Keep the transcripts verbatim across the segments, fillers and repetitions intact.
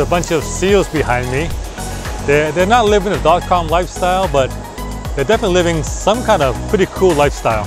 a bunch of seals behind me. They're, they're not living a dot-com lifestyle, but they're definitely living some kind of pretty cool lifestyle.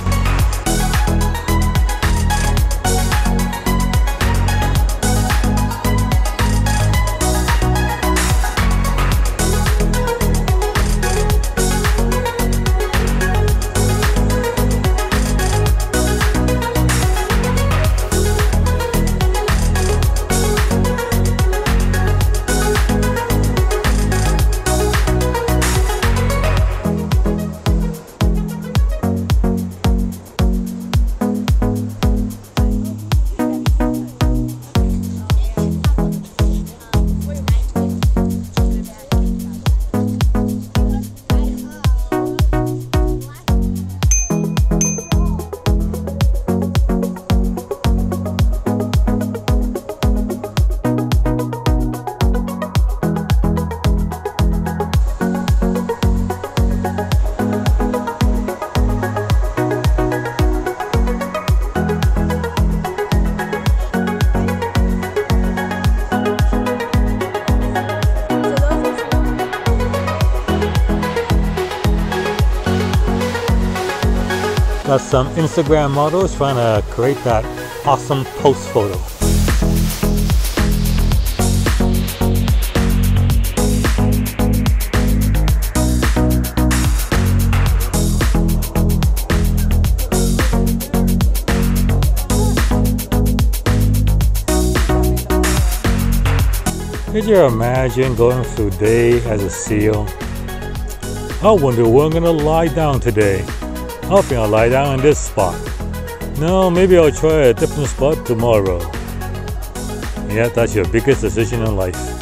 Got some Instagram models trying to create that awesome post photo. Could you imagine going through the day as a seal? I wonder where I'm gonna lie down today. I think I'll lie down in this spot. No, maybe I'll try a different spot tomorrow. Yeah, that's your biggest decision in life.